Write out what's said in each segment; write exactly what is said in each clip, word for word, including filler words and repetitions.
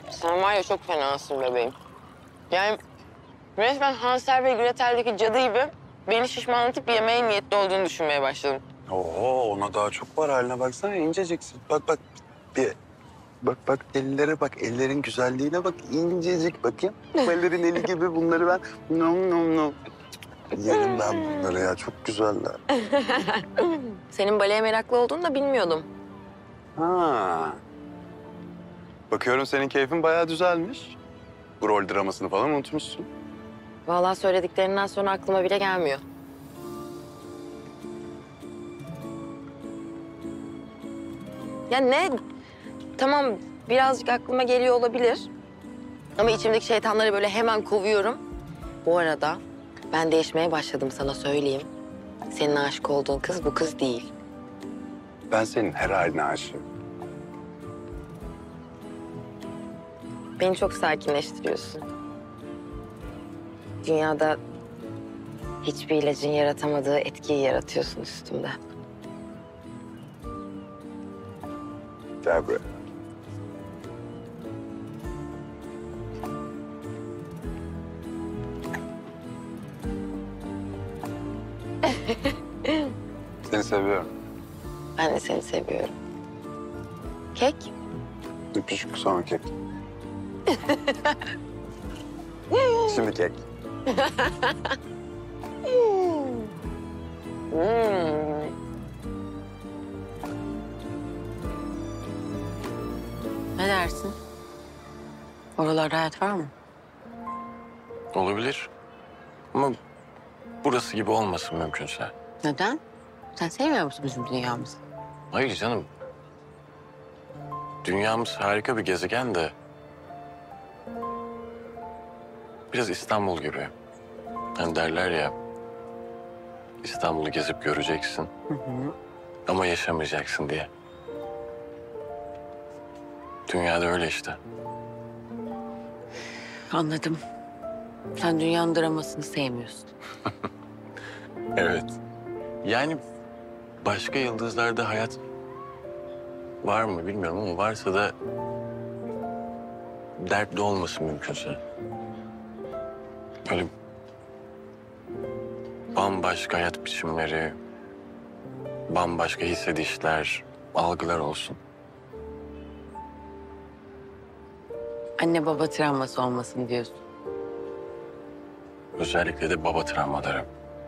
Sen var ya çok fenasın bebeğim. Yani resmen Hansel ve Gretel'deki cadı gibi beni şişmanlatıp yemeğe niyetli olduğunu düşünmeye başladım. Oo, ona daha çok var. Haline baksana, inceciksin. Bak bak bir bak bak ellere bak. Ellerin güzelliğine bak. İncecik bakayım. Bu ellerin eli gibi bunları ben nom nom nom. Yerim ben bunları ya. Çok güzeller. Senin baleye meraklı olduğunu da bilmiyordum. Ha. Bakıyorum senin keyfin bayağı düzelmiş. Bu rol dramasını falan unutmuşsun. Vallahi söylediklerinden sonra aklıma bile gelmiyor. Ya ne? Tamam birazcık aklıma geliyor olabilir. Ama içimdeki şeytanları böyle hemen kovuyorum. Bu arada ben değişmeye başladım sana söyleyeyim. Senin aşık olduğun kız bu kız değil. Ben senin her haline aşığım. Beni çok sakinleştiriyorsun. Dünyada hiçbir ilacın yaratamadığı etkiyi yaratıyorsun üstümde. Gel buraya. Seni seviyorum. Ben de seni seviyorum. Kek? Öpüşük sonra kek. Şimdi kek. Hmm. Ne dersin? Oralarda hayat var mı? Olabilir. Ama burası gibi olmasın mümkünse. Neden? Sen sevmiyor musun bizim dünyamızı? Hayır canım. Dünyamız harika bir gezegen de... biraz İstanbul gibi. Hani derler ya... İstanbul'u gezip göreceksin. Hı hı. Ama yaşamayacaksın diye. Dünyada öyle işte. Anladım. Sen dünyanın dramasını sevmiyorsun. Evet. Yani başka yıldızlarda hayat var mı bilmiyorum ama varsa da dertli olmasın mümkünse. Böyle bambaşka hayat biçimleri, bambaşka hissedişler, algılar olsun. Anne baba travması olmasın diyorsun. Özellikle de baba travmaları.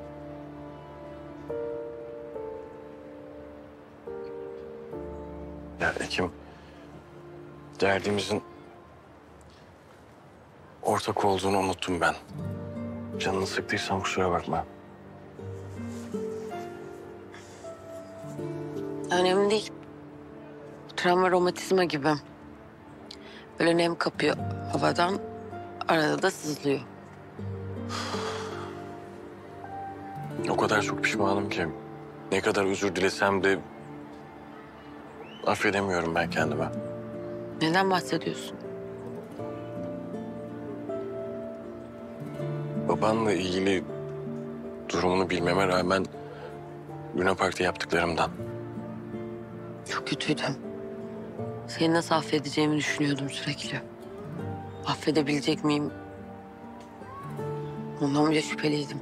Ya Ekim, derdimizin ortak olduğunu unuttum ben. Canını sıktıysam kusura bakma. Önemli değil. Travma romatizma gibi. Böyle nem kapıyor havadan, arada da sızlıyor. O kadar çok pişmanım ki. Ne kadar özür dilesem de affedemiyorum ben kendime. Neden bahsediyorsun? Babanla ilgili durumunu bilmeme rağmen Luna Park'ta yaptıklarımdan. Çok kötüydüm. Seni nasıl affedeceğimi düşünüyordum sürekli. Affedebilecek miyim? Ondan bile şüpheliydim.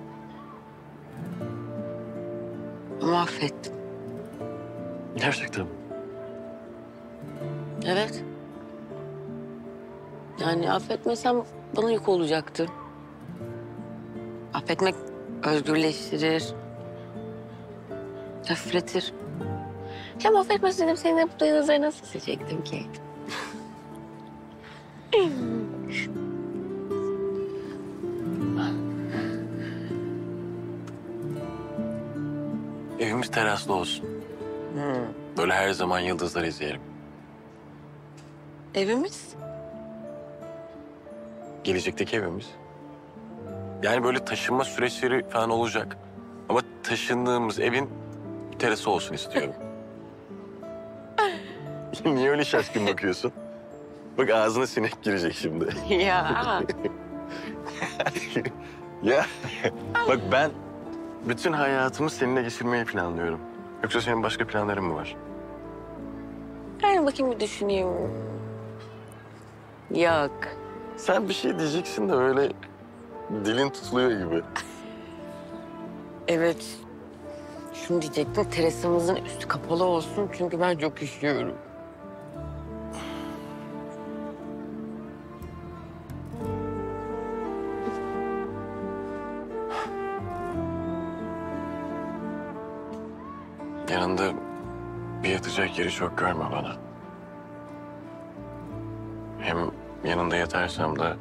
Ama affettim. Gerçekten. Evet. Yani affetmesem bana yük olacaktı. Affetmek özgürleştirir. Hafifletir. Hem affetmeseydim seni de bu nazarı nasıl seçecektim ki? Evimiz teraslı olsun. Hmm. Böyle her zaman yıldızları izleyelim. Evimiz? Gelecekteki evimiz. Yani böyle taşınma süreçleri falan olacak. Ama taşındığımız evin terası olsun istiyorum. Niye öyle şaşkın bakıyorsun? Bak ağzına sinek girecek şimdi. Ya. Ya bak ben bütün hayatımı seninle geçirmeyi planlıyorum. Yoksa senin başka planların mı var? Yani bakayım bir düşüneyim. Yok. Sen bir şey diyeceksin de öyle dilin tutuluyor gibi. Evet. Şunu diyecektim, terasamızın üstü kapalı olsun çünkü ben çok üşüyorum. Yanında bir yatacak yeri çok görme bana. Hem yanında yatarsam da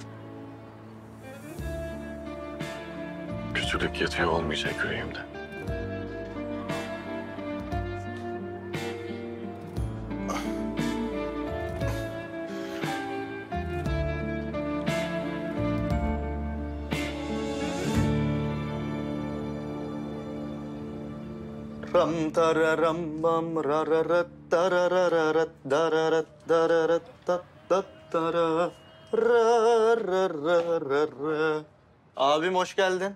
kötülük yatıyor olmayacak yüreğimde. Ram tararam bam rararat tarararat dararat dararat tat tat tara rarararara. Abim hoş geldin.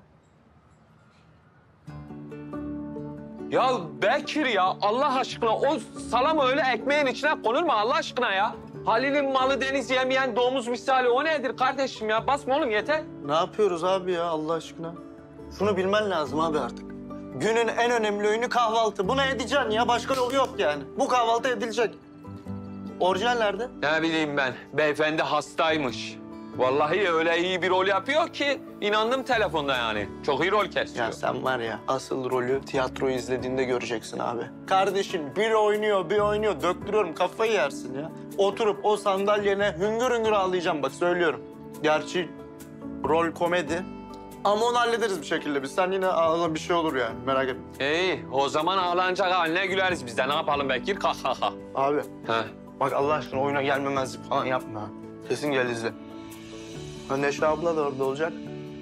Ya Bekir ya Allah aşkına o salam öyle ekmeğin içine konur mu Allah aşkına ya? Halil'in malı deniz yemeyen domuz misali o nedir kardeşim ya? Basma oğlum yeter. Ne yapıyoruz abi ya Allah aşkına? Şunu bilmen lazım abi artık. Günün en önemli öğünü kahvaltı. Bunu edeceksin ya. Başka yolu yok yani. Bu kahvaltı edilecek. Orijinal nerede? Ne bileyim ben beyefendi hastaymış. Vallahi öyle iyi bir rol yapıyor ki inandım telefonda yani. Çok iyi rol kesiyor. Ya sen var ya asıl rolü tiyatroyu izlediğinde göreceksin abi. Kardeşin bir oynuyor bir oynuyor döktürüyorum kafayı yersin ya. Oturup o sandalyene hüngür hüngür ağlayacağım bak söylüyorum. Gerçi rol komedi ama onu hallederiz bir şekilde biz. Sen yine ağla bir şey olur yani merak etme. İyi o zaman ağlanacak haline güleriz biz de. Ne yapalım Bekir? Ha ha ha. Abi Ha. bak Allah aşkına oyuna gelmemezlik falan yapma. Kesin gel izle. Ha, Neşe abla da orada olacak.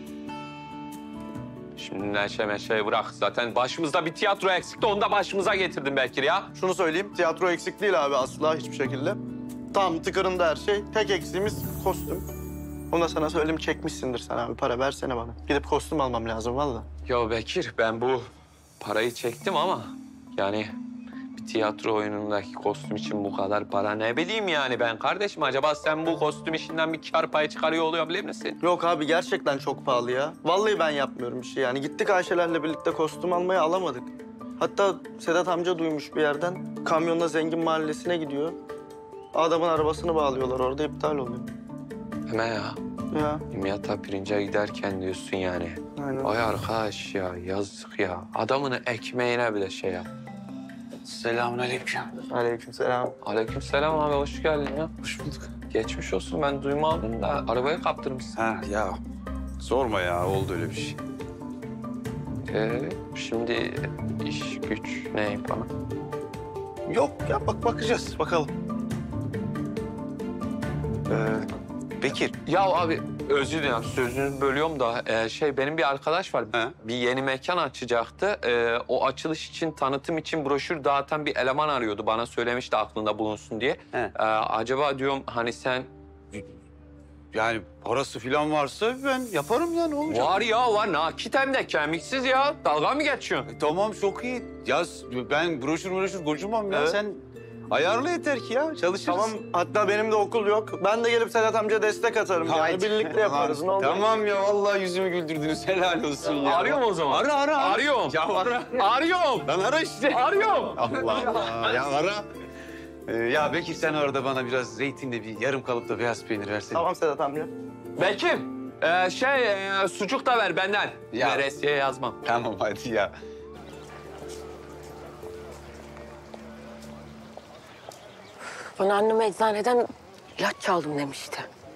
Şimdi neşe meşeyi bırak. Zaten başımızda bir tiyatro eksikti. Onu da başımıza getirdin Bekir ya. Şunu söyleyeyim, tiyatro eksik değil abi asla hiçbir şekilde. Tam tıkırında her şey. Tek eksiğimiz kostüm. Onu da sana söyleyeyim, çekmişsindir sen abi. Para versene bana. Gidip kostüm almam lazım vallahi. Ya Bekir ben bu parayı çektim ama yani bir tiyatro oyunundaki kostüm için bu kadar para ne bileyim yani ben kardeşim. Acaba sen bu kostüm işinden bir kar payı çıkarıyor olabilir misin? Yok abi gerçekten çok pahalı ya. Vallahi ben yapmıyorum bir şey yani. Gittik Ayşelerle birlikte kostüm almaya alamadık. Hatta Sedat amca duymuş bir yerden. Kamyonla Zengin Mahallesi'ne gidiyor. Adamın arabasını bağlıyorlar orada iptal oluyor. Hemen ya. Ya İmyata pirince giderken diyorsun yani. aynen. Ay arkadaş ya yazık ya. Adamın ekmeğine bile şey yap. Selamünaleyküm. Aleykümselam. Aleykümselam abi hoş geldin ya. Hoş bulduk. Geçmiş olsun ben duymadım da arabayı kaptırmışsın. Ha ya sorma ya oldu öyle bir şey. Ee, şimdi iş güç ne yapalım? Yok ya bak bakacağız bakalım. Ee, Bekir. Ya abi özür dilerim sözünü bölüyorum da e, şey benim bir arkadaş var. He. Bir yeni mekan açacaktı. E, o açılış için tanıtım için broşür dağıtan bir eleman arıyordu. Bana söylemişti aklında bulunsun diye. He. E, acaba diyorum hani sen Yani parası falan varsa ben yaparım yani olacak. var ya var nakit hem de kemiksiz ya. Dalga mı geçiyorsun? E, tamam çok iyi. Ya ben broşür broşür gocumam ya. Evet. Sen ayarla yeter ki ya çalışırız. Tamam hatta benim de okul yok. Ben de gelip Sedat amca destek atarım yani. Haydi. Birlikte yaparız ne olur. Tamam ya vallahi yüzümü güldürdünüz. Helal olsun ya. Arıyorum o zaman. Ara ara. ara. Arıyorum. Ya ara. Arıyorum. Lan ara işte. Arıyorum. Allah Allah. Ya ara. Ee, ya Bekir sen orada bana biraz zeytinle bir yarım kalıpta beyaz peynir versene. Tamam Sedat amca. Bekir, e, şey e, sucuk da ver benden. Ya. Veresiye yazmam. Tamam hadi ya. Bana annem eczaneden ilaç çaldım demişti.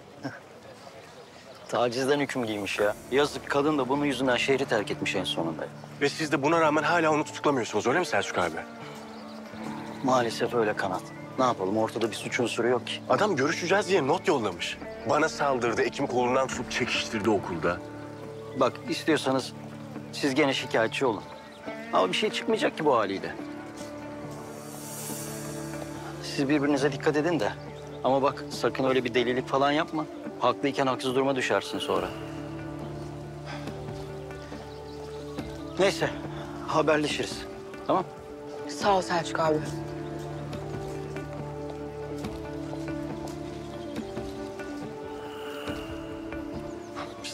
Tacizden hüküm giymiş ya. Yazık kadın da bunun yüzünden şehri terk etmiş en sonunda. Ve siz de buna rağmen hala onu tutuklamıyorsunuz öyle mi Selçuk abi? Maalesef öyle Kanat. Ne yapalım ortada bir suç unsuru yok ki. Adam görüşeceğiz diye not yollamış. Bana saldırdı, Ekim kolundan tutup çekiştirdi okulda. Bak istiyorsanız siz gene şikayetçi olun. Ama bir şey çıkmayacak ki bu haliyle. Siz birbirinize dikkat edin de. Ama bak sakın öyle bir delilik falan yapma. Haklıyken haksız duruma düşersin sonra. Neyse haberleşiriz. Tamam? Sağ ol Selçuk abi.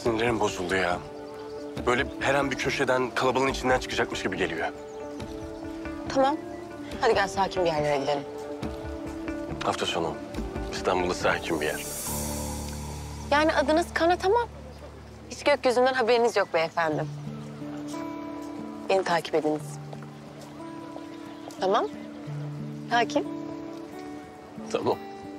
Sinirlerim bozuldu ya. Böyle her an bir köşeden, kalabalığın içinden çıkacakmış gibi geliyor. Tamam. Hadi gel sakin bir yerlere gidelim. Hafta sonu İstanbul'da sakin bir yer. Yani adınız Kana tamam. Hiç gökyüzünden haberiniz yok beyefendi. Beni takip ediniz. Tamam. Sakin. Tamam.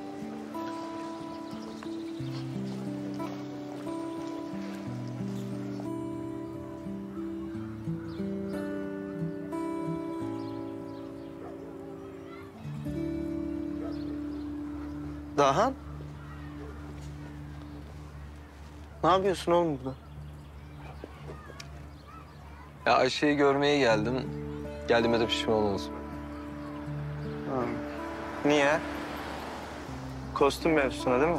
Dahan? Ne yapıyorsun oğlum burada? Ya Ayşe'yi görmeye geldim. Geldiğime de pişman oldum. Ha. Niye? Kostüm mevzusuna değil mi?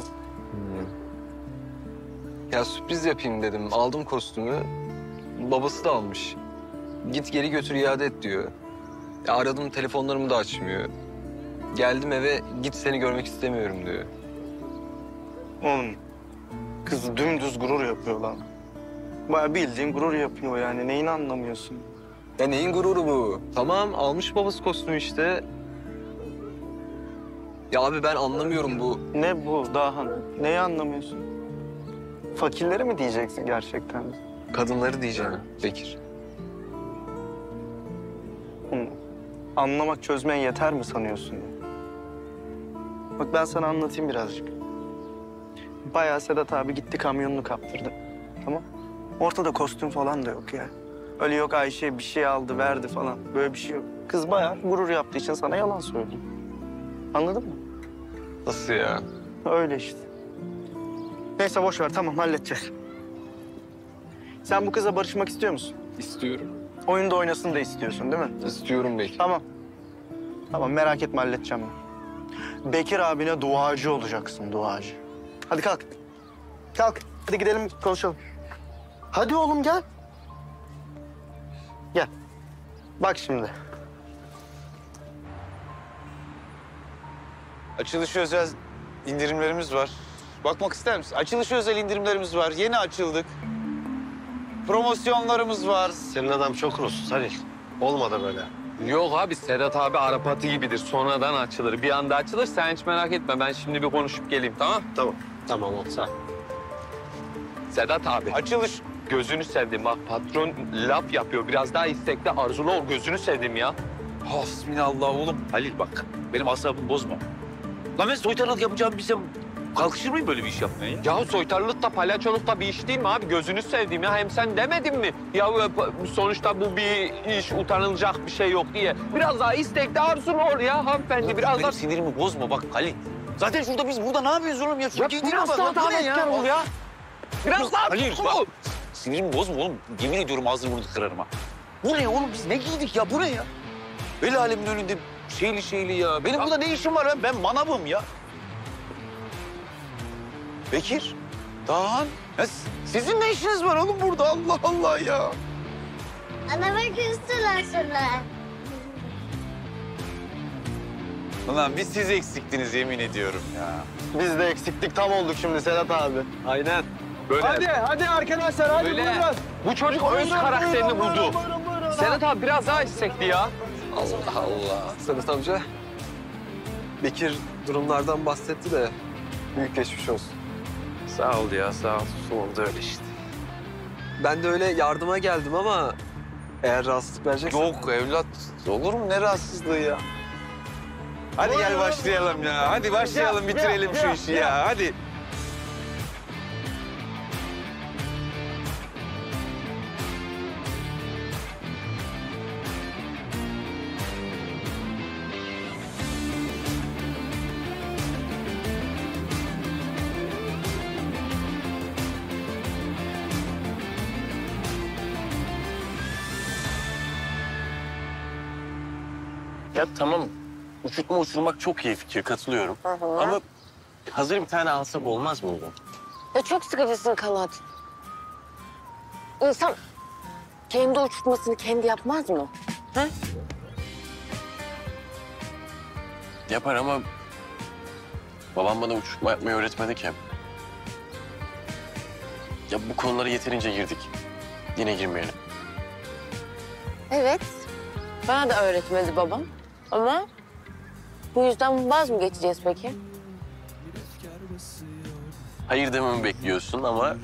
Ya sürpriz yapayım dedim. Aldım kostümü. Babası da almış. Git geri götür iade et diyor. Ya aradım telefonlarımı da açmıyor. Geldim eve git seni görmek istemiyorum diyor. Oğlum, kız dümdüz gurur yapıyor lan. Bayağı bildiğin gurur yapıyor yani. Neyini anlamıyorsun? Ya neyin gururu bu? Tamam almış babası kostümü işte. Ya abi ben anlamıyorum bu. Ne bu Dahan? Neyi anlamıyorsun? Fakirleri mi diyeceksin gerçekten? Kadınları diyeceğim Bekir. Oğlum, anlamak, çözmen yeter mi sanıyorsun ya? Bak ben sana anlatayım birazcık. Bayağı Sedat abi gitti kamyonunu kaptırdı. Tamam. Ortada kostüm falan da yok ya. Öyle yok Ayşe bir şey aldı verdi falan. Böyle bir şey yok. Kız bayağı gurur yaptığı için sana yalan söylüyor. Anladın mı? Nasıl ya? Öyle işte. Neyse boş ver tamam halledeceğiz. Sen bu kızla barışmak istiyor musun? İstiyorum. Oyunda oynasın da istiyorsun değil mi? İstiyorum Bekir. Tamam. Tamam merak etme halledeceğim ben. Bekir abine duacı olacaksın duacı. Hadi kalk. Kalk. Hadi gidelim konuşalım. Hadi oğlum gel. Gel. Bak şimdi. Açılış özel indirimlerimiz var. Bakmak ister misin? Açılış özel indirimlerimiz var. Yeni açıldık. Promosyonlarımız var. Senin adam çok ruhsuz Halil. Olmadı böyle. Yok abi Sedat abi Arap atı gibidir. Sonradan açılır. Bir anda açılır. Sen hiç merak etme. Ben şimdi bir konuşup geleyim tamam? Tamam. Tamam olsa. Sedat abi. Açılış. Gözünü sevdim bak patron laf yapıyor. Biraz daha istekli arzulu ol. Gözünü sevdim ya. Hasbinallah oğlum. Halil bak benim asabımı bozma. Lan ben soytarılık yapacağımı bilsem kalkışır mıyım böyle bir iş yapmaya ya? Ya soytarılık da palyaçoluk da bir iş değil mi abi? Gözünü sevdim ya. Hem sen demedin mi? Ya sonuçta bu bir iş, utanılacak bir şey yok diye. Biraz daha istekli arzulu ol ya hanımefendi. Biraz Benim daha... sinirimi bozma bak Halil. Zaten şurada biz burada ne yapıyoruz oğlum ya? Şu Ya giydiğine biraz bak, daha lan, bu ne davetkar ol ya. Biraz daha Halil tutku. bak. Sinirimi bozma oğlum. Yemin ediyorum ağzını burada kırarım ha. Bu ne oğlum? Biz ne giydik ya? Bu ne ya? El alemin önünde şeyli şeyli ya. Benim burada ne işim var? Ben, ben manavım ya. Bekir, Dahan. Ya s- sizin ne işiniz var oğlum burada? Allah Allah ya. Anama küstüler sana. Ulan biz siz eksiktiniz yemin ediyorum ya. Biz de eksiklik tam olduk şimdi Sedat abi. Aynen. Böyle. Hadi hadi arkadaşlar hadi Öyle. buyurun. Bu çocuk öz Buyurun, karakterini buyurun, buldu. buyurun, buyurun. Sedat abi biraz daha istekli ya. Allah Allah. Sedat amca. Bekir durumlardan bahsetti de büyük geçmiş olsun. Sağ ol ya sağ ol. Oldu öyle işte. Ben de öyle yardıma geldim ama eğer rahatsızlık vereceksen... Yok evlat. Olur mu? Ne rahatsızlığı ya? Hadi gel başlayalım ya. Hadi başlayalım bitirelim şu işi ya. Hadi. Ya tamam. Uçurtma uçurmak çok iyi fikir. Katılıyorum. Ama hazır bir tane alsak olmaz mıydı? Ya çok sıkıcısın Kanat. İnsan kendi uçurtmasını kendi yapmaz mı? He? Yapar ama babam bana uçurtma yapmayı öğretmedi ki. Ya bu konulara yeterince girdik. Yine girmeyelim. Evet. Bana da öğretmedi babam. Ama bu yüzden vaz mı geçeceğiz peki? Hayır dememi bekliyorsun ama...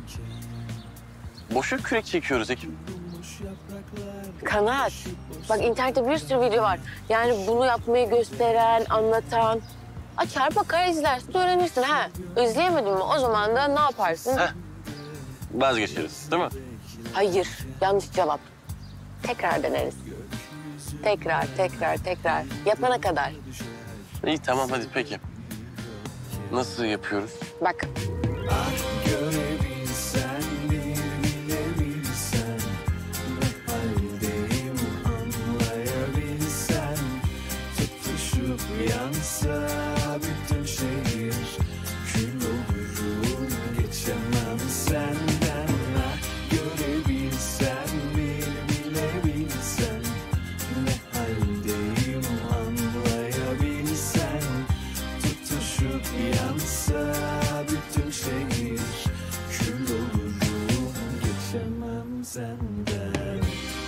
boşa kürek çekiyoruz Ekim. Kanaat. Bak internette bir sürü video var. Yani bunu yapmayı gösteren, anlatan. Açar bakar izlersin, öğrenirsin. Ha, izleyemedin mi? O zaman da ne yaparsın? Heh. Vazgeçeriz değil mi? Hayır, yanlış cevap. Tekrar deneriz. Tekrar, tekrar, tekrar. Yapana kadar. İyi tamam hadi peki. Nasıl yapıyoruz? Bak. Görebilsen, bir bilebilsen, ne haldeyim anlayabilsen, tutuşup yansa bütün şehir, kül olurum geçemem senden. Ah, görebilsen, bir bilebilsen, ne haldeyim anlayabilsen, tutuşup yansa bütün şehir, kül olurum geçemem senden.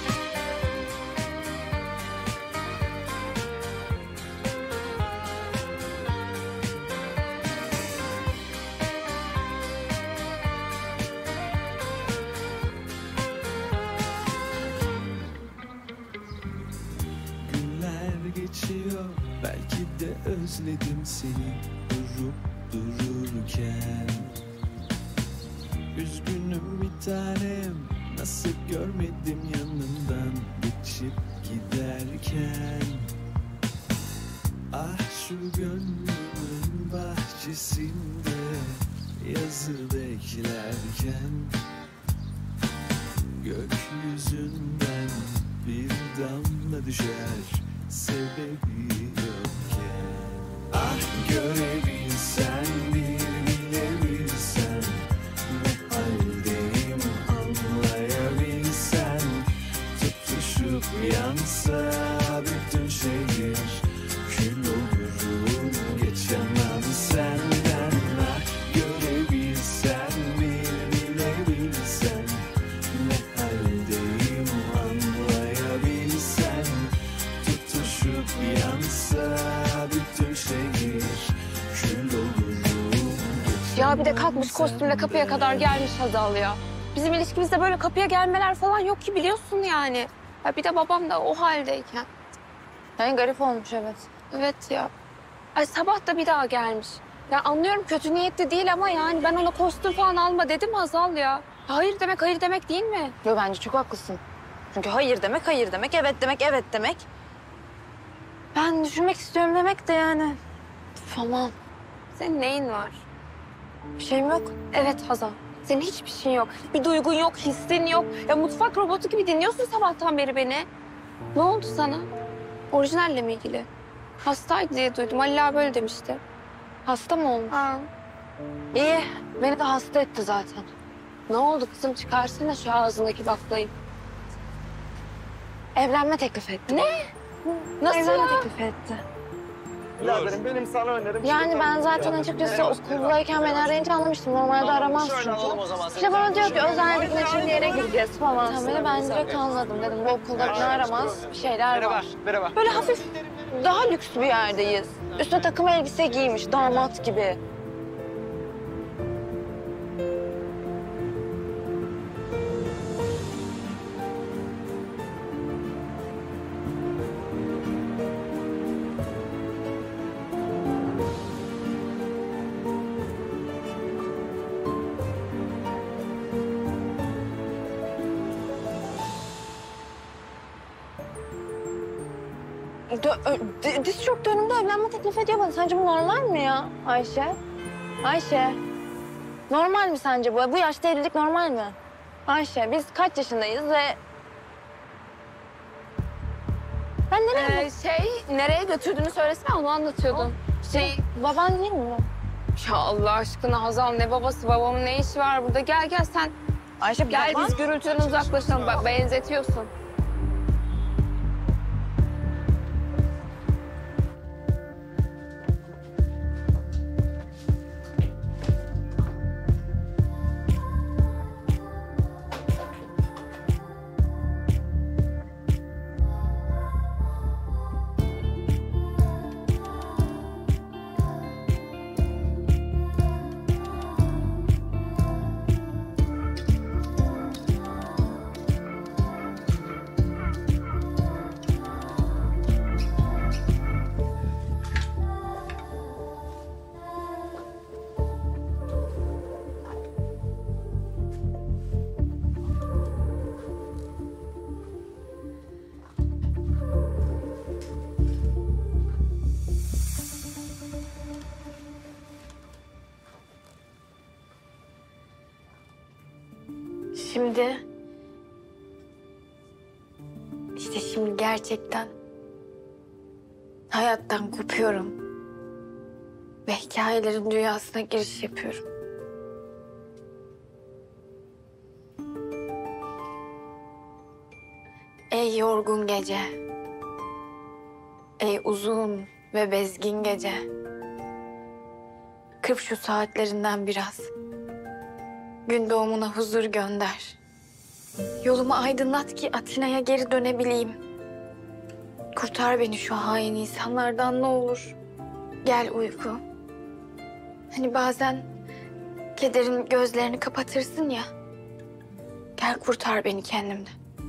Günler geçiyor, belki de özledim seni durup dururken. Üzgünüm bir tanem, nasıl görmedim yanından geçip giderken. Ah şu gönlümün bahçesinde yazı beklerken, gökyüzünden bir damla düşer sebebi yokken. Ah görebilsen, bir bilebilsen, ne haldeyim anlayabilsen, tutuşup yansa bütün şehir, kül olurum geçemem senden. Ah görebilsen, bir bilebilsen, ne haldeyim anlayabilsen, tutuşup yansa bütün şehir, kül olurum. Ya bir de kalkmış kostümle kapıya kadar gelmiş Hazal ya. Bizim ilişkimizde böyle kapıya gelmeler falan yok ki biliyorsun yani. Ya bir de babam da o haldeyken. Yani garip olmuş evet. Evet ya. Ay sabah da bir daha gelmiş. Ya anlıyorum kötü niyetli değil ama yani ben ona kostüm falan alma dedim Hazal ya. Hayır demek hayır demek değil mi? Yo bence çok haklısın. Çünkü hayır demek hayır demek, evet demek evet demek. Ben düşünmek istiyorum demek de yani. Üf, aman. Senin neyin var? Bir şeyim yok. Evet Hazal. Senin hiçbir şeyin yok. Bir duygun yok, hissin yok. Ya mutfak robotu gibi dinliyorsun sabahtan beri beni. Ne oldu sana? Orijinalle mi ilgili? Hastaydı diye duydum. Halil abi böyle demişti. Hasta mı olmuş? Ha. İyi. Beni de hasta etti zaten. Ne oldu kızım? Çıkarsana şu ağzındaki baklayı. Evlenme teklif etti. Ne? Nasıl Evlenme ya? teklif etti. Biraderim benim sana önerim. Yani ben zaten açıkçası okuldayken beni arayınca anlamıştım. Normalde aramaz çünkü. İşte bana diyor ki özellikle için bir yere gideceğiz falan. Tamam, ben direkt anladım dedim. Bu okulda beni aramaz, bir şeyler var. Merhaba. Böyle hafif daha lüks bir yerdeyiz. Üstüne takım elbise giymiş, damat gibi. Dö- ö- di- diz çöktü önümde evlenme teklif ediyor bana. Sence bu normal mi ya Ayşe? Ayşe. Normal mi sence bu? Bu yaşta evlilik normal mi? Ayşe biz kaç yaşındayız ve... Ben nereye... Ee, şey, nereye götürdüğünü söylesene onu anlatıyordun. Şey, Baban değil mi? ya Allah aşkına Hazal ne babası babamın ne işi var burada? Gel gel sen. Ayşe Gel baban... biz gürültüden uzaklaşalım. Bak benzetiyorsun. şimdi... işte şimdi gerçekten hayattan kopuyorum. Ve hikayelerin dünyasına giriş yapıyorum. Ey yorgun gece. Ey uzun ve bezgin gece. Kırp şu saatlerinden biraz. Gün doğumuna huzur gönder. Yolumu aydınlat ki Atina'ya geri dönebileyim. Kurtar beni şu hain insanlardan ne olur. Gel uyku. Hani bazen kederin gözlerini kapatırsın ya. Gel kurtar beni kendimden.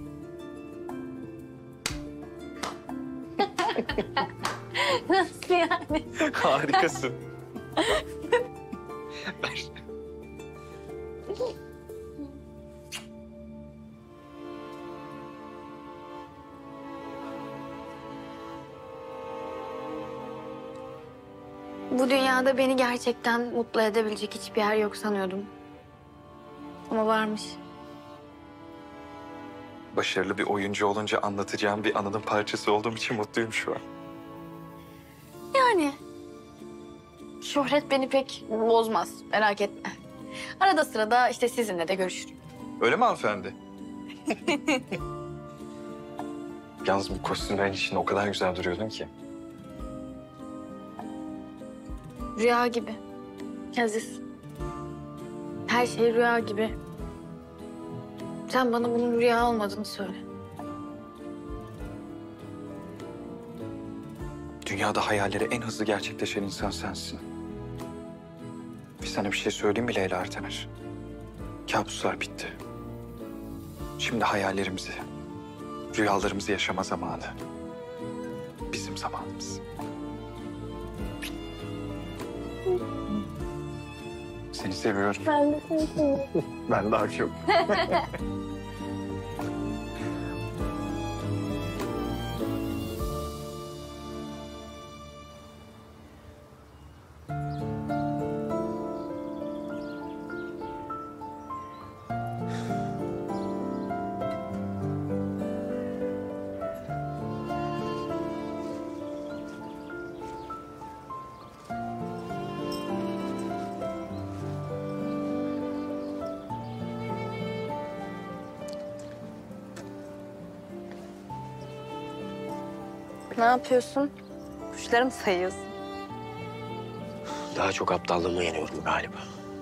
Nasıl yani? Harikasın. Bu dünyada beni gerçekten mutlu edebilecek hiçbir yer yok sanıyordum. Ama varmış. Başarılı bir oyuncu olunca anlatacağım bir anının parçası olduğum için mutluyum şu an. Yani şöhret beni pek bozmaz, merak etme. Arada sırada işte sizinle de görüşürüm. Öyle mi hanımefendi? Yalnız bu kostümlerin içinde o kadar güzel duruyordun ki. Rüya gibi. Aziz. Her şey rüya gibi. Sen bana bunun rüya olmadığını söyle. Dünyada hayalleri en hızlı gerçekleşen insan sensin. Ve sana bir şey söyleyeyim mi Leyla Artener? Kabuslar bitti. Şimdi hayallerimizi, rüyalarımızı yaşama zamanı. Bizim zamanımız. Seni seviyorum. Ben de seni seviyorum. Ben daha çok. Ne yapıyorsun? Kuşları mı sayıyorsun? Daha çok aptallığımı yeniyorum galiba.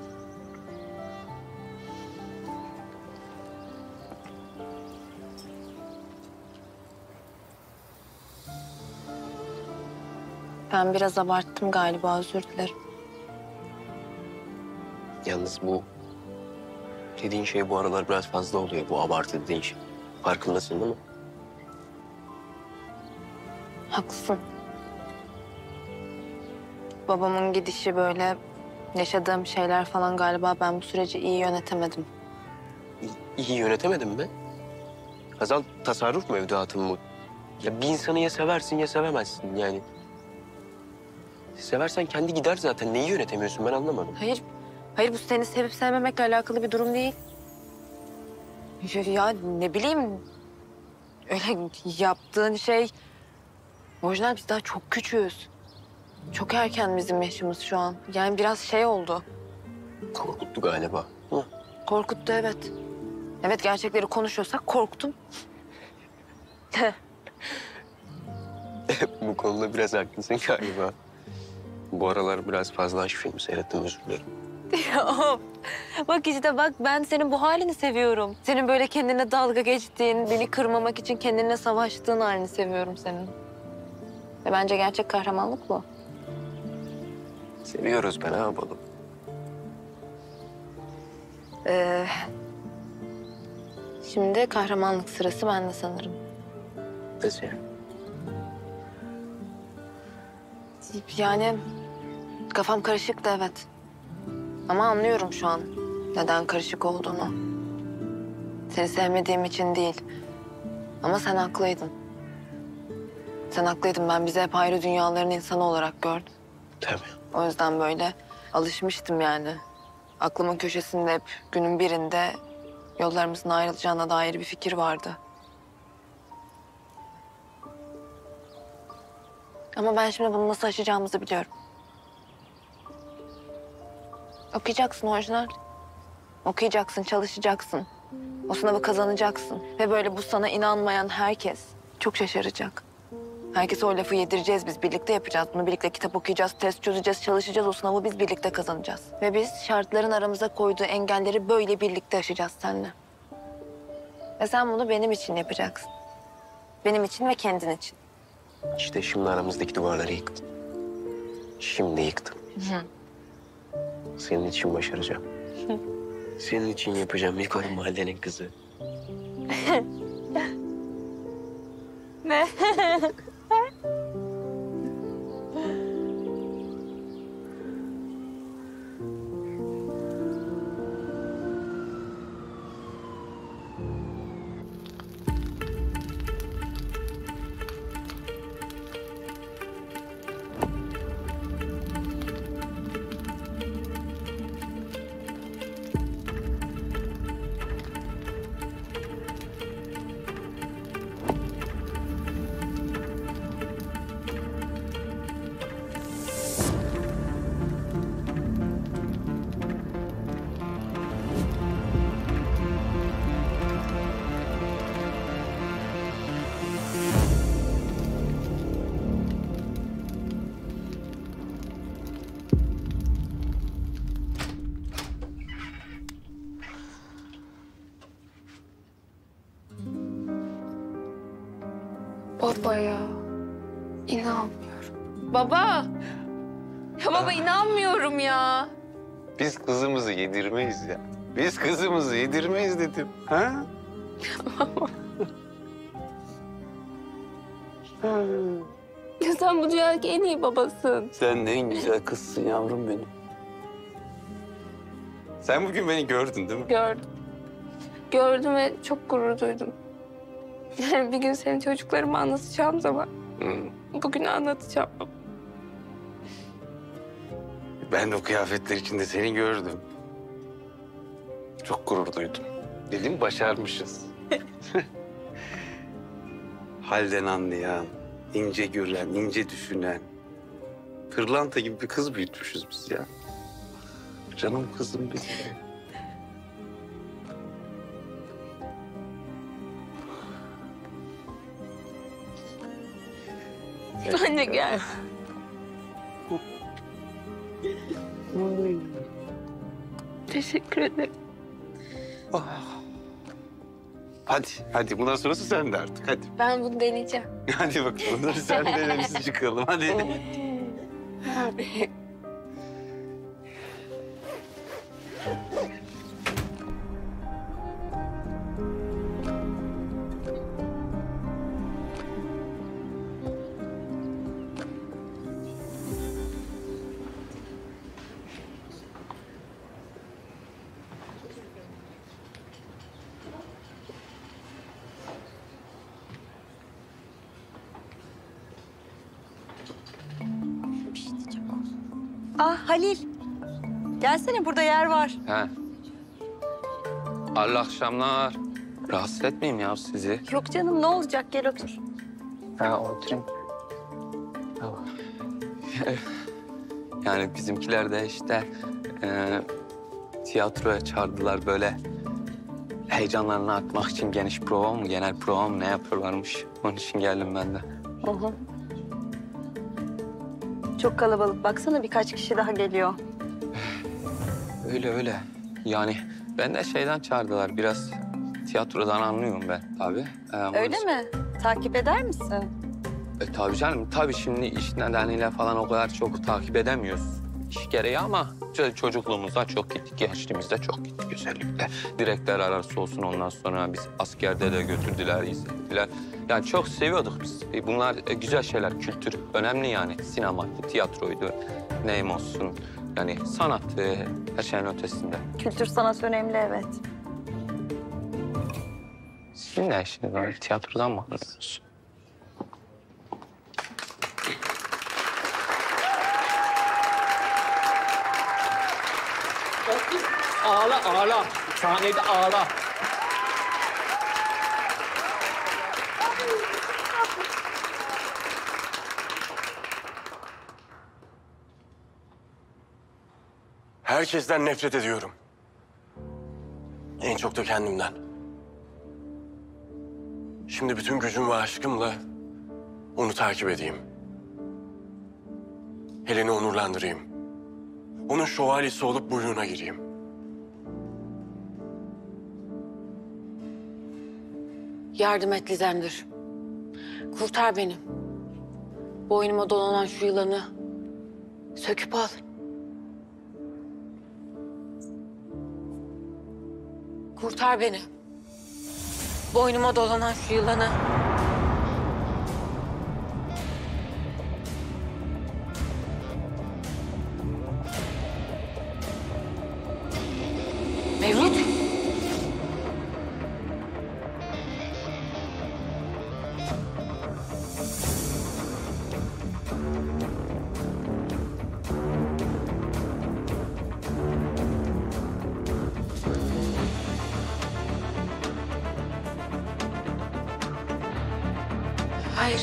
Ben biraz abarttım galiba, özür dilerim. Yalnız bu dediğin şey bu aralar biraz fazla oluyor. Bu abartı dediğin şey. Farkındasın değil mi? Haklısın. Babamın gidişi böyle, yaşadığım şeyler falan galiba ben bu süreci iyi yönetemedim. İyi yönetemedin mi? Hazal tasarruf mevduatın bu. Ya bir insanı ya seversin ya sevemezsin yani. Seversen kendi gider zaten. Neyi yönetemiyorsun ben anlamadım. Hayır, hayır bu seni sevip sevmemekle alakalı bir durum değil. Ya, ya ne bileyim, öyle yaptığın şey... Orijinal biz daha çok küçüğüz. Çok erken bizim yaşımız şu an. Yani biraz şey oldu. Korkuttu galiba. Hı? Korkuttu evet. Evet gerçekleri konuşuyorsak korktum. Bu konuda biraz haklısın galiba. Bu aralar biraz fazla aşk filmi seyrettim, özür dilerim. Bak işte bak ben senin bu halini seviyorum. Senin böyle kendine dalga geçtiğin, beni kırmamak için kendine savaştığın halini seviyorum senin. Ve bence gerçek kahramanlık bu. Seviyoruz be, ne yapalım? Ee, şimdi kahramanlık sırası bende sanırım. Nasıl yani? Yani kafam karışık da evet. Ama anlıyorum şu an neden karışık olduğunu. Seni sevmediğim için değil. Ama sen haklıydın. Sen haklıydın. Ben bizi hep ayrı dünyaların insanı olarak gördüm. Tabii. O yüzden böyle alışmıştım yani. Aklımın köşesinde hep günün birinde Yollarımızın ayrılacağına dair bir fikir vardı. Ama ben şimdi bunu nasıl aşacağımızı biliyorum. Okuyacaksın orijinal. Okuyacaksın, çalışacaksın. O sınavı kazanacaksın. Ve böyle bu sana inanmayan herkes çok şaşıracak. Herkese o lafı yedireceğiz biz. Birlikte yapacağız bunu. Birlikte kitap okuyacağız, test çözeceğiz, çalışacağız. O sınavı biz birlikte kazanacağız. Ve biz şartların aramıza koyduğu engelleri böyle birlikte aşacağız seninle. Ve sen bunu benim için yapacaksın. Benim için ve kendin için. İşte şimdi aramızdaki duvarları yıktım. Şimdi yıktım. Hı. Senin için başaracağım. Senin için yapacağım. Yıkarım mahallenin kızı. Ne? Baba ya. İnanmıyorum. Baba. Ya baba inanmıyorum ya. Biz kızımızı yedirmeyiz ya. Biz kızımızı yedirmeyiz dedim. Ha? Ya sen bu dünyadaki en iyi babasın. Sen de en güzel kızsın yavrum benim. Sen bugün beni gördün değil mi? Gördüm. Gördüm ve çok gurur duydum. Yani bir gün senin çocuklarıma anlatacağım zaman Hı. bugün anlatacağım. Ben de o kıyafetler içinde seni gördüm. Çok gurur duydum. Dedim başarmışız. Halden anlayan, ince gören, ince düşünen. Pırlanta gibi bir kız büyütmüşüz biz ya. Canım kızım benim. Anne gel. Teşekkür ederim. Hadi, hadi. Bundan sonrası sende artık. Hadi. Ben bunu deneyeceğim. Hadi bakalım. Hadi sen de biz çıkalım. Hadi. Ah Halil. Gelsene burada yer var. He. Hayırlı akşamlar. Rahatsız etmeyeyim ya sizi. Yok canım ne olacak gel otur. Ha oturayım. Tamam. Yani bizimkiler de işte e, tiyatroya çağırdılar böyle. Heyecanlarını atmak için geniş prova mı, genel prova mı ne yapıyorlarmış. Onun için geldim ben de. Hı hı. Çok kalabalık. Baksana birkaç kişi daha geliyor. Öyle öyle. Yani ben de şeyden çağırdılar. Biraz tiyatrodan anlıyorum ben tabii. Ee, Öyle onun- mi? Takip eder misin? E, tabii canım. Tabii şimdi iş nedeniyle falan o kadar çok takip edemiyoruz. İş gereği ama ço- çocukluğumuzda çok gittik. Gençliğimizde çok gittik özellikle. Direkler arası olsun ondan sonra biz askerde de götürdüler, izlettiler. Yani çok seviyorduk biz. E, bunlar e, güzel şeyler, kültür. Önemli yani. Sinemaydı, tiyatroydu, neyim olsun. Yani sanat e, her şeyin ötesinde. Kültür sanat önemli evet. Sizin ne işiniz var? Tiyatrodan mı anlıyorsunuz? Ağla ağla. Sahnede ağla. Herkesten nefret ediyorum. En çok da kendimden. Şimdi bütün gücüm ve aşkımla onu takip edeyim. Helen'i onurlandırayım. Onun şövalyesi olup buyruğuna gireyim. Yardım et Lizemdir. Kurtar beni. Boynuma dolanan şu yılanı söküp al. Kurtar beni. Boynuma dolanan şu yılanı. Mevlüt. Hayır.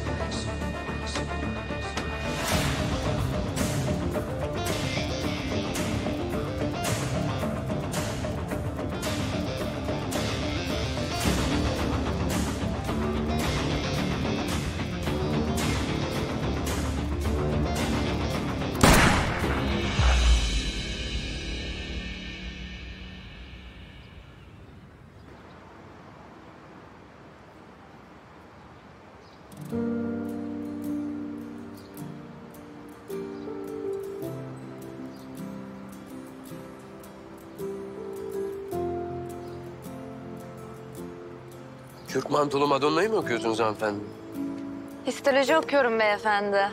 Kürk mantolu Madonna'yı mı okuyorsunuz hanımefendi? Histoloji okuyorum beyefendi.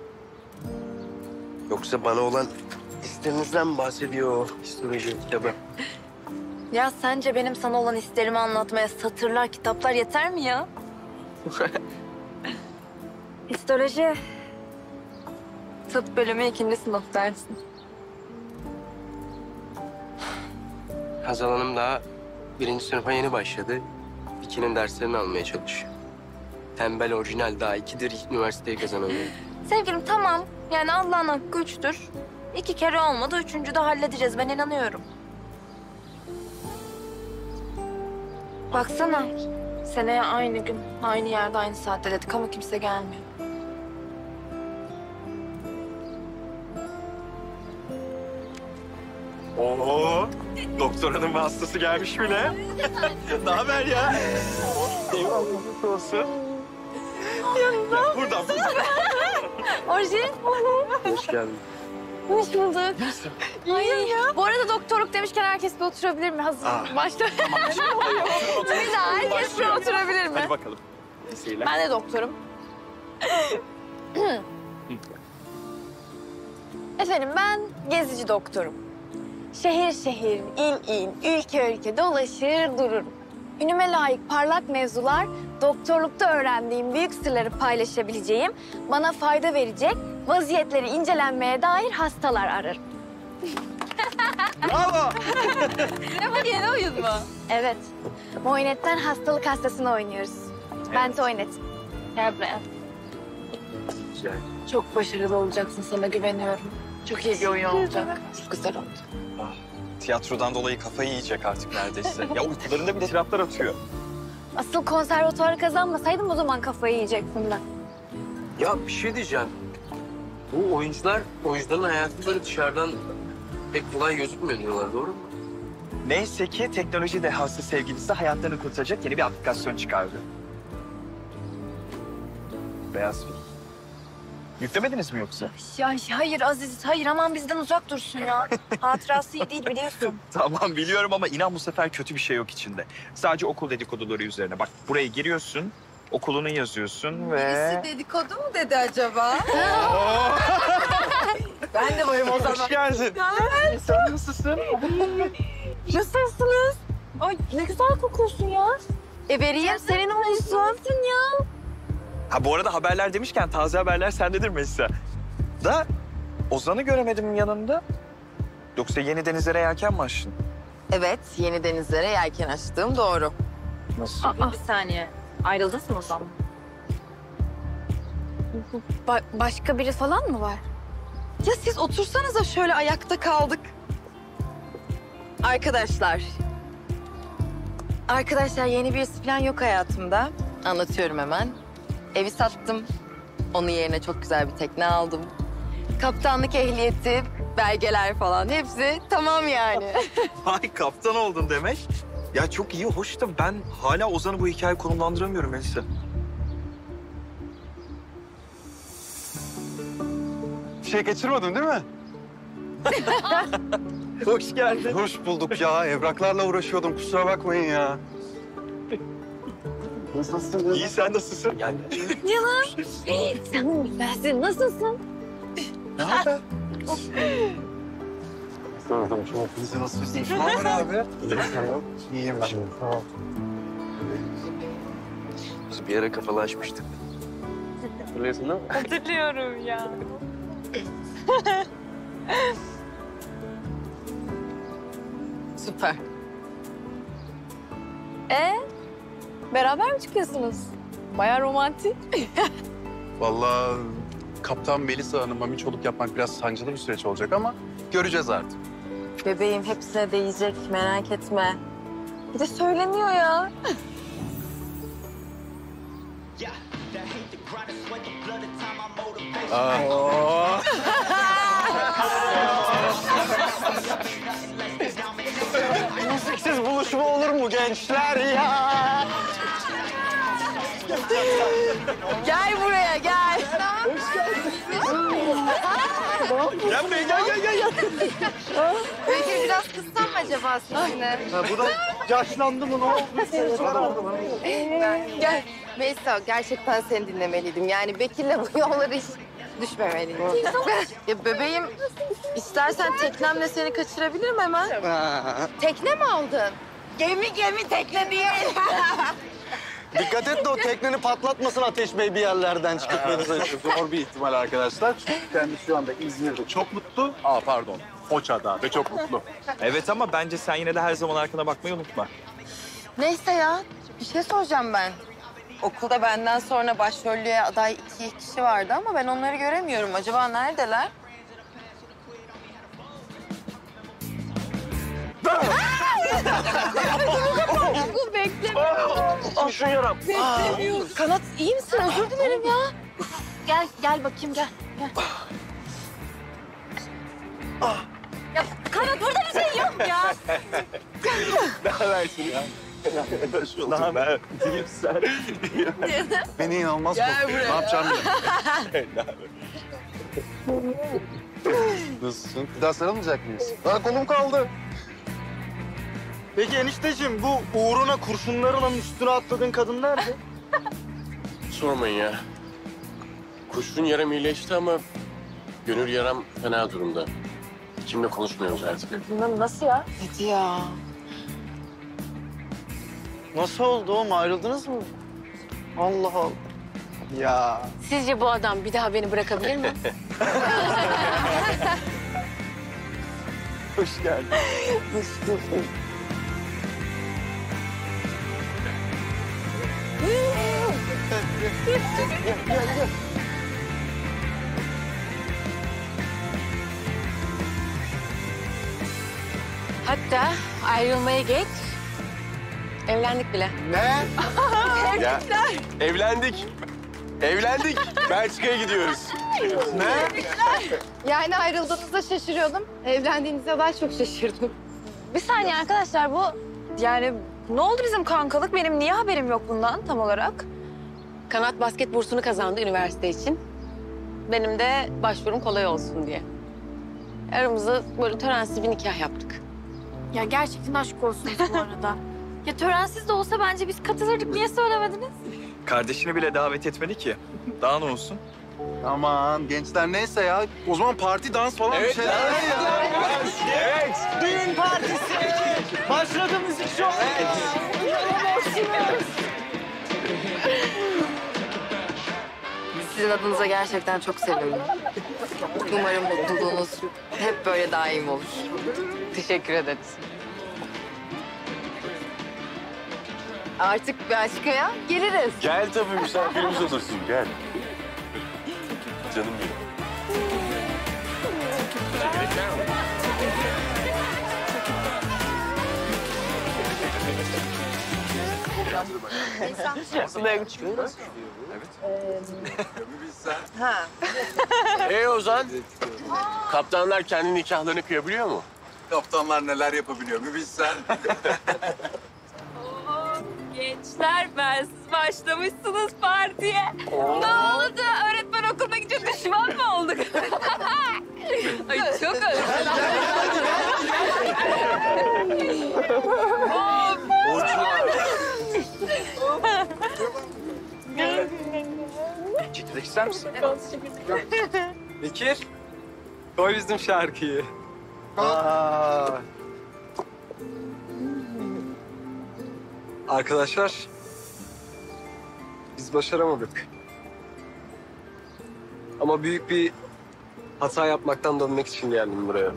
Yoksa bana olan isteğinizden mi bahsediyor o histoloji kitabı? Ya sence benim sana olan isterimi anlatmaya satırlar, kitaplar yeter mi ya? Histoloji. Tıp bölümü ikinci sınıf dersin. Hazal Hanım daha birinci sınıfa yeni başladı. İkinin derslerini almaya çalışıyor. Tembel orijinal daha ikidir ilk üniversiteyi kazanamıyor. Sevgilim tamam. Yani Allah'ın hakkı üçtür. İki kere olmadı, üçüncü de halledeceğiz. Ben inanıyorum. Baksana. Seneye aynı gün, aynı yerde, aynı saatte dedik ama kimse gelmiyor. Oo, doktor hanım ve hastası gelmiş bile. Ne haber ya? Eyvallah olsun. Yanında. Buradan. Orjin. Hoş geldin. Hoş bulduk. İyiyim ya. Bu arada doktorluk demişken herkes bir oturabilir mi? Hazır. Aa. Başla. Tamam. Bir daha herkes bir oturabilir mi? Hadi bakalım. İyi seyirler. Ben de doktorum. Efendim ben gezici doktorum. Şehir şehir, il il, ülke ülke dolaşır dururum. Ünüme layık parlak mevzular, doktorlukta öğrendiğim büyük sırları paylaşabileceğim, bana fayda verecek, vaziyetleri incelenmeye dair hastalar ararım. Bravo! Ne bu yeni oyun mu? Evet. Muayenetten hastalık hastasını oynuyoruz. Ben de oynet. Gel buraya. Güzel. Çok başarılı olacaksın, sana güveniyorum. Çok iyi bir oyun olacak. Çok güzel oldu. Tiyatrodan dolayı kafayı yiyecek artık neredeyse. Ya uykularında bile tiratlar atıyor. Asıl konservatuvarı kazanmasaydım o zaman kafayı yiyecektim ben. Ya bir şey diyeceğim. Bu oyuncular, oyuncuların hayatı böyle dışarıdan pek kolay gözükmüyor diyorlar, doğru mu? Neyse ki teknoloji dehası sevgilisi hayatlarını kurtaracak yeni bir aplikasyon çıkardı. Beyaz film. Yüklemediniz mi yoksa? Ya hayır Aziz, hayır aman bizden uzak dursun ya. Hatırası iyi değil biliyorsun. Tamam biliyorum ama inan bu sefer kötü bir şey yok içinde. Sadece okul dedikoduları üzerine. Bak buraya giriyorsun, okulunu yazıyorsun ve... Birisi dedikodu mu dedi acaba? Ben de varım o zaman. Hoş geldin. Sen nasılsın? Nasılsınız? Ay ne güzel kokuyorsun ya. E vereyim senin olsun. ya. Ha bu arada haberler demişken taze haberler sendedir Melisa. Da Ozan'ı göremedim yanında. Yoksa yeni denizlere yelken mi açtın? Evet, yeni denizlere yelken açtığım doğru. Nasıl? Aa, bir saniye. Ayrıldınız mı o zaman? Ba- başka biri falan mı var? Ya siz otursanıza şöyle ayakta kaldık. Arkadaşlar. Arkadaşlar yeni bir plan yok hayatımda. Anlatıyorum hemen. Evi sattım. Onun yerine çok güzel bir tekne aldım. Kaptanlık ehliyeti, belgeler falan hepsi tamam yani. Ay kaptan oldun demek. Ya çok iyi, hoş da ben hala Ozan'ı bu hikaye konumlandıramıyorum Melisa. Bir şey kaçırmadın değil mi? Hoş geldin. Hoş bulduk ya. Evraklarla uğraşıyordum. Kusura bakmayın ya. Nasılsın? İyi, sen nasılsın? Gel. Canım. Sen güzelsin. Nasılsın? Ne haber? Sordum çok. Bizi nasılsın? Ne haber abi? İyiyim ben. Tamam. Biz bir ara kafalaşmıştık. Hatırlıyorsun değil mi? Hatırlıyorum ya. Süper. Ee, beraber mi çıkıyorsunuz? Baya romantik. Vallahi Kaptan Melisa Hanım'a miçoluk yapmak biraz sancılı bir süreç olacak ama göreceğiz artık. Bebeğim hepsine değecek, merak etme. Bir de söyleniyor ya. Aa. Müziksiz buluşma olur mu gençler ya? Gel buraya gel. Gel buraya, gel gel gel. Peki biraz kıssam mı acaba sizinle? Bu da yaşlandı mı ne oldu? Gel. Melisa gerçekten seni dinlemeliydim. Yani Bekir'le bu yollara hiç düşmemeliydim. Ya bebeğim istersen teknemle seni kaçırabilirim hemen. Tekne mi aldın? Gemi gemi tekne değil. Dikkat et de o tekneni patlatmasın Ateş Bey bir yerlerden çıkıp beni saçıyor. Zor bir ihtimal arkadaşlar. Kendisi şu anda İzmir'de çok mutlu. Aa pardon. Foça'da ve çok mutlu. Evet ama bence sen yine de her zaman arkana bakmayı unutma. Neyse ya bir şey soracağım ben. Okulda benden sonra başrollüğe aday iki kişi vardı ama ben onları göremiyorum. Acaba neredeler? Bu bekleme. Al şu yaram. Beklemiyorum. Kanat iyi misin? Özür dilerim ya. Gel, gel bakayım gel. gel. Ya Kanat burada bir şey yok ya. Ne habersin ya? Ne haber? İyiyim sen. Beni inanılmaz Gel korktu. buraya. Ne yapacağım bilmiyorum. Nasılsın? Bir daha sarılmayacak mıyız? Ha, kolum kaldı. Peki enişteciğim bu uğruna kurşunların üstüne atladığın kadın nerede? Sormayın ya. Kurşun yaram iyileşti ama gönül yaram fena durumda. Kimle konuşmuyoruz artık. Nasıl ya? Hadi ya. Nasıl oldu oğlum ayrıldınız mı? Allah Allah. Ya. Sizce bu adam bir daha beni bırakabilir mi? Hoş geldin. Hoş bulduk. Hatta ayrılmayı geç. Evlendik bile. Ne? Ya, evlendik. Evlendik. Belçika'ya gidiyoruz. Ne? Yani ayrıldığınızda şaşırıyordum. Evlendiğinizde daha çok şaşırdım. Bir saniye arkadaşlar bu... Yani ne oldu bizim kankalık? Benim niye haberim yok bundan tam olarak? Kanat basket bursunu kazandı üniversite için. Benim de başvurum kolay olsun diye. Aramızda böyle törensiz bir nikah yaptık. Ya gerçekten aşk olsun bu arada. Ya törensiz de olsa bence biz katılırdık. Niye söylemediniz? Kardeşini bile davet etmedi ki. Daha ne olsun? Aman gençler neyse ya. O zaman parti, dans falan bir şeyler. Evet. Düğün partisi. Başladı müzik şovu. Sizin adınıza gerçekten çok sevindim. Umarım mutluluğunuz hep böyle daim olur. Teşekkür ederiz. Artık Belçika'ya geliriz. Gel tabii misafirimiz olursun. Gel. Canım benim. Buraya çıkıyor. Ha. Ee Ozan, kaptanlar kendi nikahlarını kıyabiliyor mu? Kaptanlar neler yapabiliyor bir bilsen. Gençler bensiz başlamışsınız partiye. Ne oldu? Öğretmen okuluna gidince düşman mı olduk? Ay çok özledim. Çekirdek ister misin? Bekir, koy bizim şarkıyı. Aa. Arkadaşlar, biz başaramadık. Ama büyük bir hata yapmaktan dönmek için geldim buraya.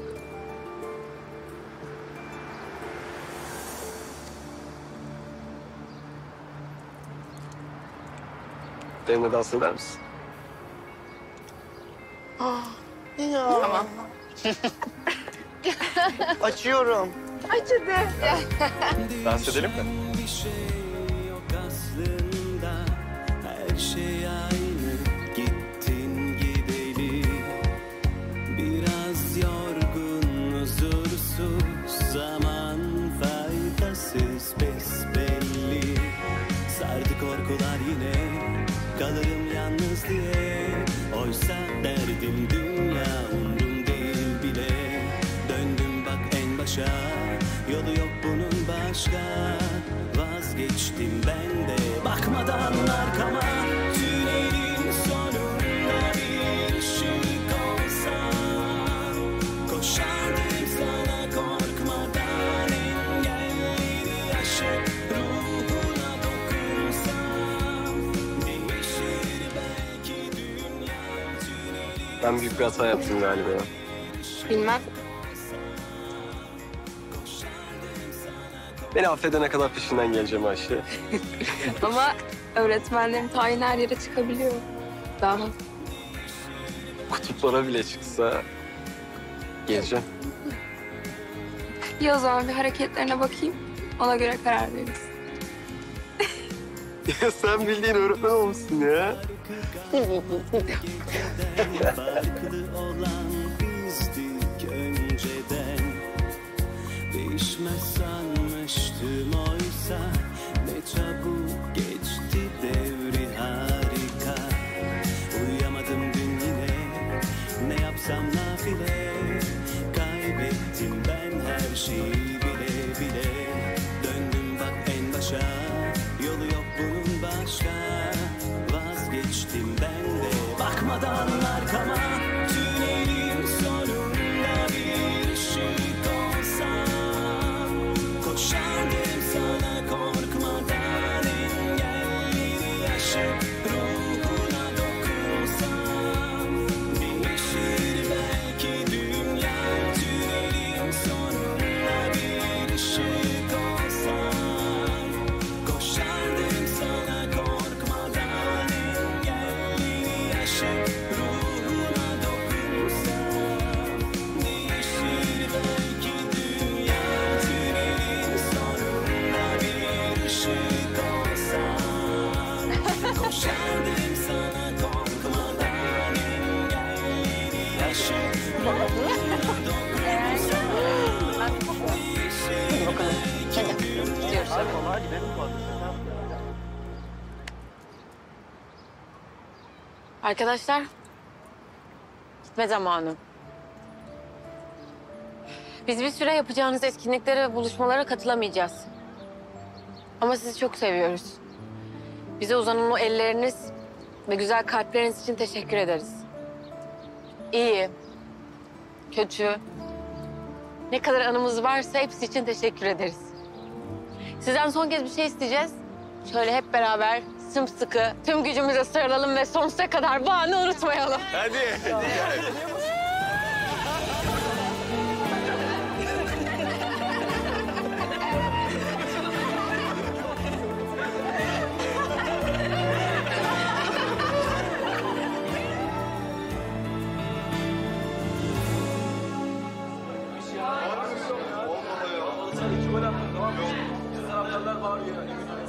Benimle dans eder misin? Ya. Tamam. Açıyorum. Aç hadi. Dans edelim mi? Bir şey yok aslında, her şey aynı. Gittin gideli, biraz yorgun, huzursuz, zaman faydasız besbelli. Sardı korkular yine, kalırım yalnız diye. Oysa derdim dünya umrum değil bile. Döndüm bak en başa, yolu yok bunun başka. Vazgeçtim ben de bakmadan arkama. Tünelin sonunda bir ışık olsam, koşardım sana korkmadan. Engelleri aşıp ruhuna dokunsam, değişir belki dünya. Ben büyük bir hata yaptım galiba. Bilmem. Beni affedene kadar peşinden geleceğim Ayşe. Ama öğretmenlerin tayin her yere çıkabiliyor. Daha. Kutuplara bile çıksa geleceğim. İyi o zaman bir hareketlerine bakayım. Ona göre karar veririz. Ya sen bildiğin öğretmen olmuşsun ya. Farklı olan bizdik önceden. Değişmez sanmıştım oysa, ne çabuk geçti devri harika. Uyuyamadım dün yine, ne yapsam nafile. Kaybettim ben her şeyi bile bile. Döndüm bak en başa, yolu yok bunun başka. Vazgeçtim ben de bakmadan arkama. Tünelin sonunda bir ışık olsam, koşardım sana korkmadan. Engelleri aşıp ruhuna dokunsam, değişir belki dünya. Tünelin sonunda bir ışık olsam, koşardım sana korkmadan. Engelleri aşıp ruhuna dokunsam, değişir belki dünya. Tünelin sonunda bir ışık olsam, koşardım sana korkmadan. Engelleri aşıp ruhuna dokunsam, değişir belki dünya. Arkadaşlar, gitme zamanı. Biz bir süre yapacağınız etkinliklere ve buluşmalara katılamayacağız. Ama sizi çok seviyoruz. Bize uzanan o elleriniz ve güzel kalpleriniz için teşekkür ederiz. İyi, kötü, ne kadar anımız varsa hepsi için teşekkür ederiz. Sizden son kez bir şey isteyeceğiz. Şöyle hep beraber sımsıkı, tüm gücümüze sarılalım ve sonsuza kadar bu anı unutmayalım. Hadi.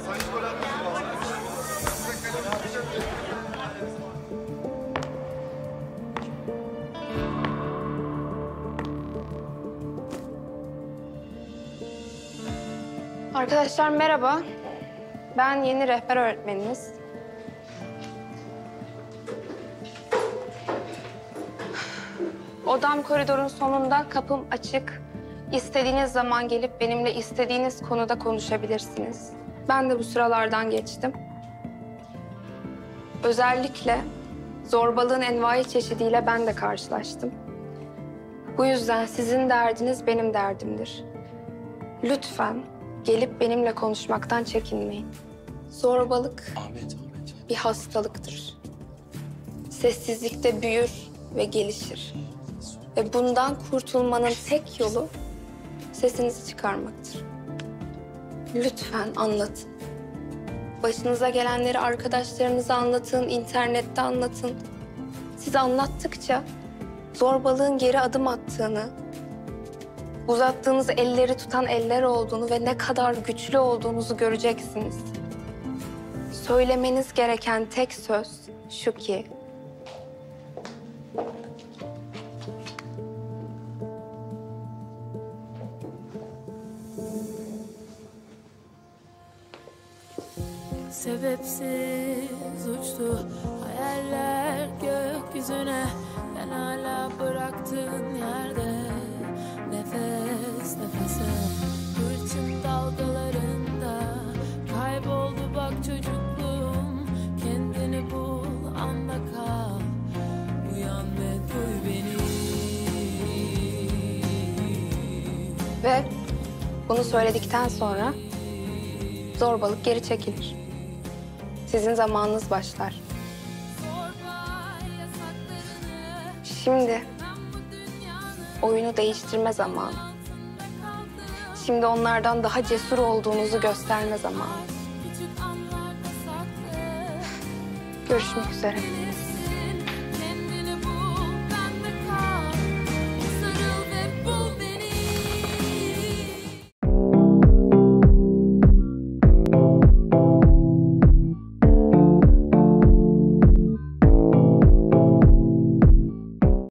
Arkadaşlar merhaba. Ben yeni rehber öğretmeniniz. Odam koridorun sonunda, kapım açık. İstediğiniz zaman gelip benimle istediğiniz konuda konuşabilirsiniz. Ben de bu sıralardan geçtim. Özellikle zorbalığın envai çeşidiyle ben de karşılaştım. Bu yüzden sizin derdiniz benim derdimdir. Lütfen gelip benimle konuşmaktan çekinmeyin. Zorbalık bir hastalıktır. Sessizlikte büyür ve gelişir. Ve bundan kurtulmanın tek yolu sesinizi çıkarmaktır. Lütfen anlatın. Başınıza gelenleri arkadaşlarınıza anlatın, internette anlatın. Siz anlattıkça zorbalığın geri adım attığını, uzattığınız elleri tutan eller olduğunu ve ne kadar güçlü olduğunuzu göreceksiniz. Söylemeniz gereken tek söz şu ki... Sebepsiz uçtu hayaller gökyüzüne. Ben hala bıraktığın yerde nefes nefese. Hırçın dalgalarında kayboldu bak çocukluğum. Kendini bul, anda kal. Uyan ve duy beni. Ve bunu söyledikten sonra zorbalık geri çekilir. Sizin zamanınız başlar. Şimdi oyunu değiştirme zamanı. Şimdi onlardan daha cesur olduğunuzu gösterme zamanı. Görüşmek üzere.